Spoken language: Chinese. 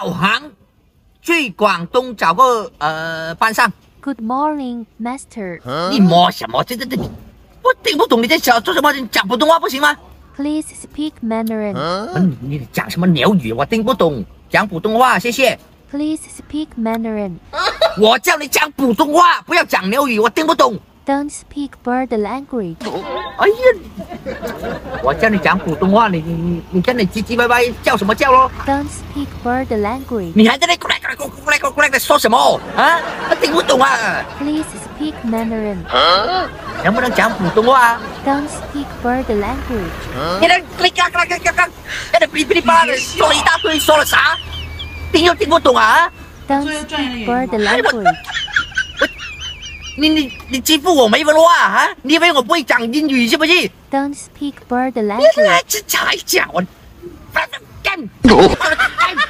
导航去广东找个班上。 Good morning, Master. 你摸什么？这，我听不懂你在做什么？你讲普通话不行吗？ Please speak Mandarin. 你讲什么鸟语？我听不懂，讲普通话，谢谢。 Please speak Mandarin. 我叫你讲普通话，不要讲鸟语，我听不懂。 Don't speak bird language. 哎呀，我叫你讲普通话，你在那唧唧歪歪叫什么叫咯？ Don't speak bird language. 你还在那过来说什么啊？我听不懂啊！ Please speak Mandarin. 能不能讲普通话啊？ Don't speak bird language. 你在在那噼里啪啦的说了一大堆，说了啥？听又听不懂啊？ Don't speak bird language. 你欺负我没文化啊？你以为我不会讲英语是不是？ Don't speak bird 你 language. 这才讲我，干！